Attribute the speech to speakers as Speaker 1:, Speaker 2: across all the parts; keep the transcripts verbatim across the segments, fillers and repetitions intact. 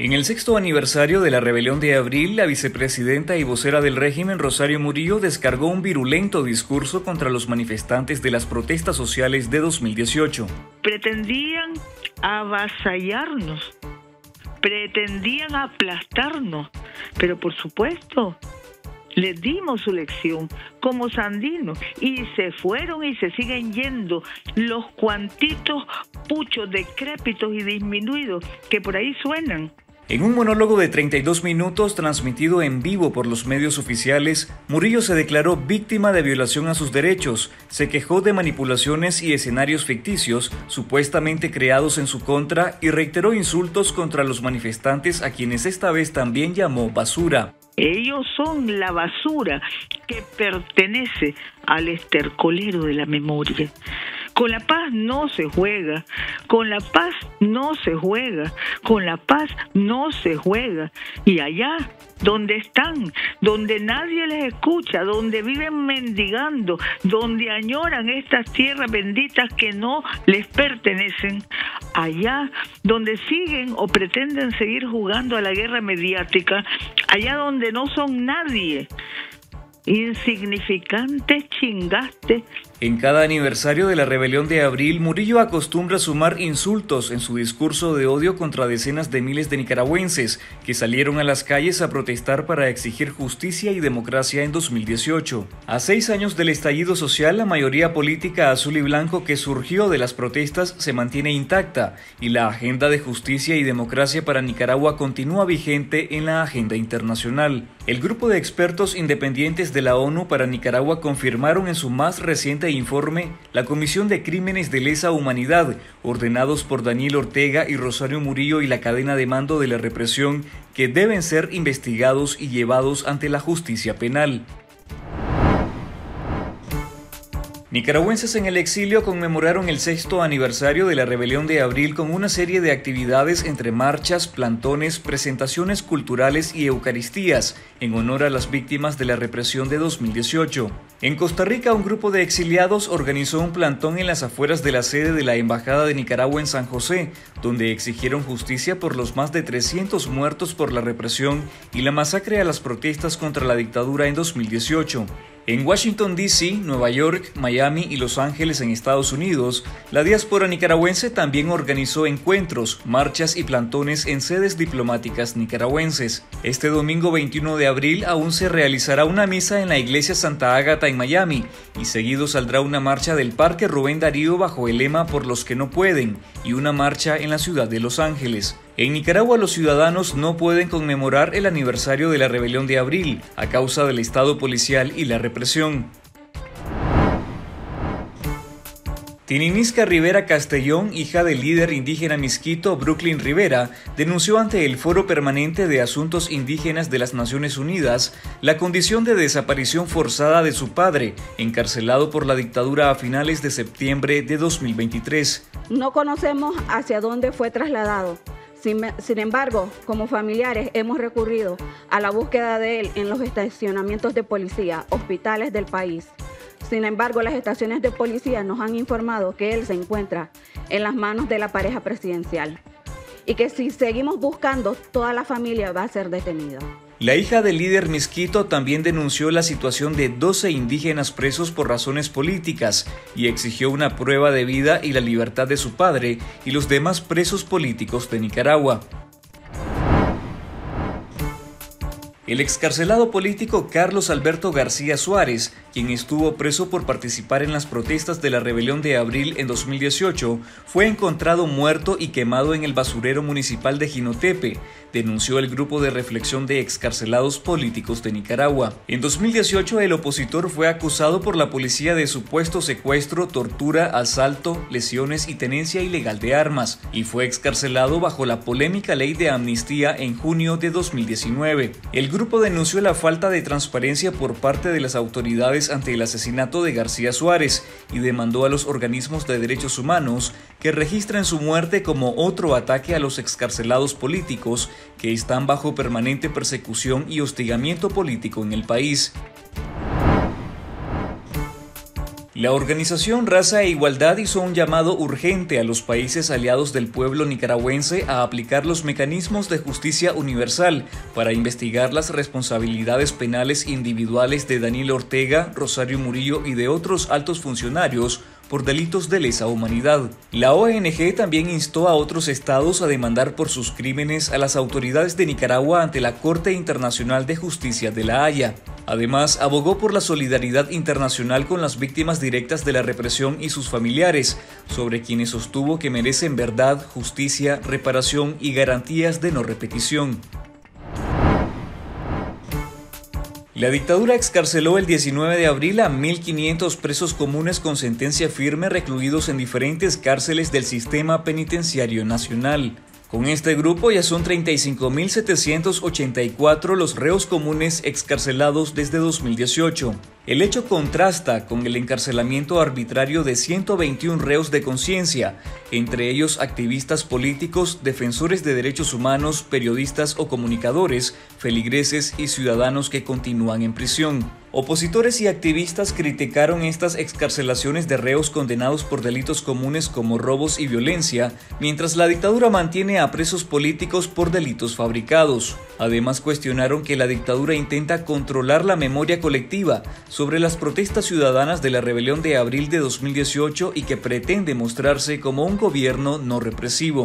Speaker 1: En el sexto aniversario de la rebelión de abril, la vicepresidenta y vocera del régimen, Rosario Murillo, descargó un virulento discurso contra los manifestantes de las protestas sociales de dos mil dieciocho.
Speaker 2: Pretendían avasallarnos, pretendían aplastarnos, pero por supuesto les dimos su lección como Sandino y se fueron y se siguen yendo los cuantitos puchos decrépitos y disminuidos que por ahí suenan.
Speaker 1: En un monólogo de treinta y dos minutos transmitido en vivo por los medios oficiales, Murillo se declaró víctima de violación a sus derechos, se quejó de manipulaciones y escenarios ficticios supuestamente creados en su contra y reiteró insultos contra los manifestantes a quienes esta vez también llamó basura.
Speaker 2: Ellos son la basura que pertenece al estercolero de la memoria. Con la paz no se juega, con la paz no se juega, con la paz no se juega. Y allá donde están, donde nadie les escucha, donde viven mendigando, donde añoran estas tierras benditas que no les pertenecen, allá donde siguen o pretenden seguir jugando a la guerra mediática, allá donde no son nadie, insignificantes chingastes.
Speaker 1: En cada aniversario de la rebelión de abril, Murillo acostumbra sumar insultos en su discurso de odio contra decenas de miles de nicaragüenses que salieron a las calles a protestar para exigir justicia y democracia en dos mil dieciocho. A seis años del estallido social, la mayoría política azul y blanco que surgió de las protestas se mantiene intacta y la agenda de justicia y democracia para Nicaragua continúa vigente en la agenda internacional. El grupo de expertos independientes de la ONU para Nicaragua confirmaron en su más reciente informe la Comisión de Crímenes de Lesa Humanidad, ordenados por Daniel Ortega y Rosario Murillo y la cadena de mando de la represión, que deben ser investigados y llevados ante la justicia penal. Nicaragüenses en el exilio conmemoraron el sexto aniversario de la rebelión de abril con una serie de actividades entre marchas, plantones, presentaciones culturales y eucaristías en honor a las víctimas de la represión de dos mil dieciocho. En Costa Rica, un grupo de exiliados organizó un plantón en las afueras de la sede de la Embajada de Nicaragua en San José, donde exigieron justicia por los más de trescientos muertos por la represión y la masacre a las protestas contra la dictadura en dos mil dieciocho. En Washington, D C, Nueva York, Miami y Los Ángeles en Estados Unidos, la diáspora nicaragüense también organizó encuentros, marchas y plantones en sedes diplomáticas nicaragüenses. Este domingo veintiuno de abril aún se realizará una misa en la iglesia Santa Ágata en Miami y seguido saldrá una marcha del Parque Rubén Darío bajo el lema Por los que no pueden y una marcha en la ciudad de Los Ángeles. En Nicaragua, los ciudadanos no pueden conmemorar el aniversario de la rebelión de abril a causa del estado policial y la represión. Tininisca Rivera Castellón, hija del líder indígena misquito Brooklyn Rivera, denunció ante el Foro Permanente de Asuntos Indígenas de las Naciones Unidas la condición de desaparición forzada de su padre, encarcelado por la dictadura a finales de septiembre de dos mil veintitrés.
Speaker 3: No conocemos hacia dónde fue trasladado. Sin, sin embargo, como familiares hemos recurrido a la búsqueda de él en los estacionamientos de policía, hospitales del país. Sin embargo, las estaciones de policía nos han informado que él se encuentra en las manos de la pareja presidencial y que si seguimos buscando, toda la familia va a ser detenida.
Speaker 1: La hija del líder misquito también denunció la situación de doce indígenas presos por razones políticas y exigió una prueba de vida y la libertad de su padre y los demás presos políticos de Nicaragua. El excarcelado político Carlos Alberto García Suárez, quien estuvo preso por participar en las protestas de la rebelión de abril en dos mil dieciocho, fue encontrado muerto y quemado en el basurero municipal de Jinotepe, denunció el grupo de reflexión de excarcelados políticos de Nicaragua. En dos mil dieciocho, el opositor fue acusado por la policía de supuesto secuestro, tortura, asalto, lesiones y tenencia ilegal de armas, y fue excarcelado bajo la polémica ley de amnistía en junio de dos mil diecinueve. El grupo denunció la falta de transparencia por parte de las autoridades ante el asesinato de García Suárez y demandó a los organismos de derechos humanos que registren su muerte como otro ataque a los excarcelados políticos que están bajo permanente persecución y hostigamiento político en el país. La organización Raza e Igualdad hizo un llamado urgente a los países aliados del pueblo nicaragüense a aplicar los mecanismos de justicia universal para investigar las responsabilidades penales individuales de Daniel Ortega, Rosario Murillo y de otros altos funcionarios por delitos de lesa humanidad. La O N G también instó a otros estados a demandar por sus crímenes a las autoridades de Nicaragua ante la Corte Internacional de Justicia de La Haya. Además, abogó por la solidaridad internacional con las víctimas directas de la represión y sus familiares, sobre quienes sostuvo que merecen verdad, justicia, reparación y garantías de no repetición. La dictadura excarceló el diecinueve de abril a mil quinientos presos comunes con sentencia firme recluidos en diferentes cárceles del sistema penitenciario nacional. Con este grupo ya son treinta y cinco mil setecientos ochenta y cuatro los reos comunes excarcelados desde dos mil dieciocho. El hecho contrasta con el encarcelamiento arbitrario de ciento veintiún reos de conciencia, entre ellos activistas políticos, defensores de derechos humanos, periodistas o comunicadores, feligreses y ciudadanos que continúan en prisión. Opositores y activistas criticaron estas excarcelaciones de reos condenados por delitos comunes como robos y violencia, mientras la dictadura mantiene a presos políticos por delitos fabricados. Además, cuestionaron que la dictadura intenta controlar la memoria colectiva sobre las protestas ciudadanas de la rebelión de abril de dos mil dieciocho y que pretende mostrarse como un gobierno no represivo.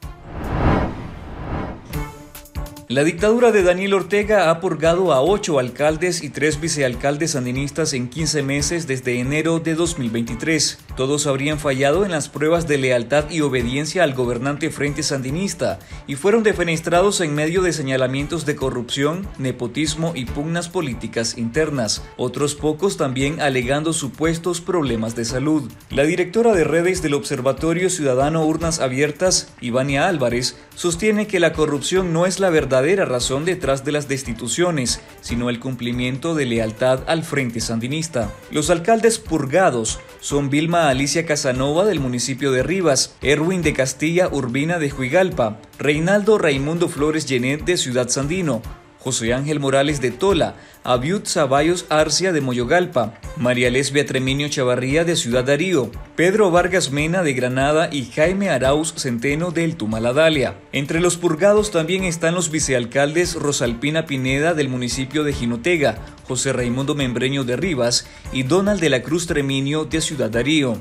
Speaker 1: La dictadura de Daniel Ortega ha purgado a ocho alcaldes y tres vicealcaldes sandinistas en quince meses desde enero de dos mil veintitrés. Todos habrían fallado en las pruebas de lealtad y obediencia al gobernante Frente Sandinista y fueron defenestrados en medio de señalamientos de corrupción, nepotismo y pugnas políticas internas. Otros pocos también alegando supuestos problemas de salud. La directora de redes del Observatorio Ciudadano Urnas Abiertas, Ivania Álvarez, sostiene que la corrupción no es la verdad verdadera razón detrás de las destituciones, sino el cumplimiento de lealtad al Frente Sandinista. Los alcaldes purgados son Vilma Alicia Casanova del municipio de Rivas, Erwin de Castilla Urbina de Juigalpa, Reinaldo Raimundo Flores Genet de Ciudad Sandino, José Ángel Morales de Tola, Abiud Zavallos Arcia de Moyogalpa, María Lesbia Treminio Chavarría de Ciudad Darío, Pedro Vargas Mena de Granada y Jaime Arauz Centeno del Tumaladalia. Entre los purgados también están los vicealcaldes Rosalpina Pineda del municipio de Jinotega, José Raimundo Membreño de Rivas y Donald de la Cruz Treminio de Ciudad Darío.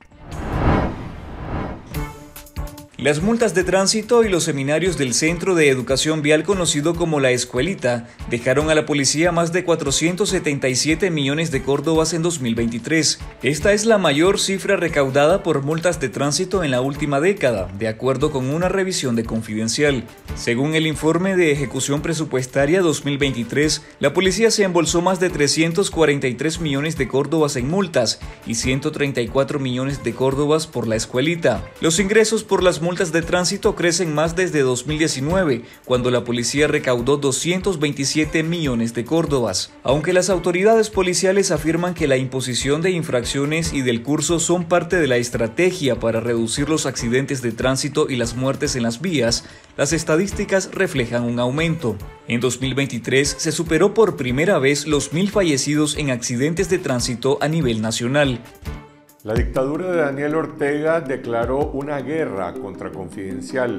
Speaker 1: Las multas de tránsito y los seminarios del Centro de Educación Vial conocido como La Escuelita dejaron a la policía más de cuatrocientos setenta y siete millones de córdobas en dos mil veintitrés. Esta es la mayor cifra recaudada por multas de tránsito en la última década, de acuerdo con una revisión de Confidencial. Según el informe de ejecución presupuestaria dos mil veintitrés, la policía se embolsó más de trescientos cuarenta y tres millones de córdobas en multas y ciento treinta y cuatro millones de córdobas por La Escuelita. Los ingresos por las multas multas de tránsito crecen más desde dos mil diecinueve, cuando la policía recaudó doscientos veintisiete millones de córdobas. Aunque las autoridades policiales afirman que la imposición de infracciones y del curso son parte de la estrategia para reducir los accidentes de tránsito y las muertes en las vías, las estadísticas reflejan un aumento. En dos mil veintitrés se superó por primera vez los mil fallecidos en accidentes de tránsito a nivel nacional.
Speaker 4: La dictadura de Daniel Ortega declaró una guerra contra Confidencial.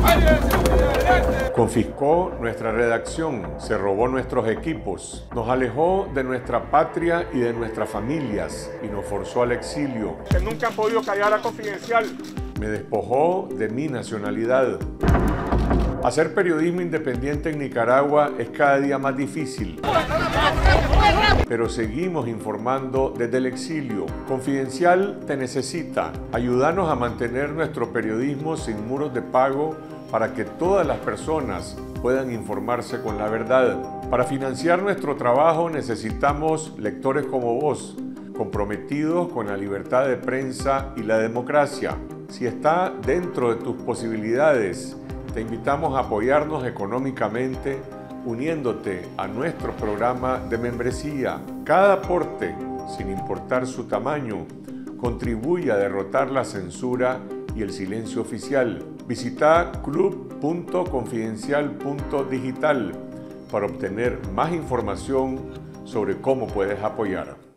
Speaker 4: Confiscó nuestra redacción, se robó nuestros equipos, nos alejó de nuestra patria y de nuestras familias y nos forzó al exilio.
Speaker 5: Que nunca han podido callar a Confidencial.
Speaker 4: Me despojó de mi nacionalidad. Hacer periodismo independiente en Nicaragua es cada día más difícil. Pero seguimos informando desde el exilio. Confidencial te necesita. Ayúdanos a mantener nuestro periodismo sin muros de pago para que todas las personas puedan informarse con la verdad. Para financiar nuestro trabajo necesitamos lectores como vos, comprometidos con la libertad de prensa y la democracia. Si está dentro de tus posibilidades, te invitamos a apoyarnos económicamente uniéndote a nuestro programa de membresía. Cada aporte, sin importar su tamaño, contribuye a derrotar la censura y el silencio oficial. Visita club punto confidencial punto digital para obtener más información sobre cómo puedes apoyar.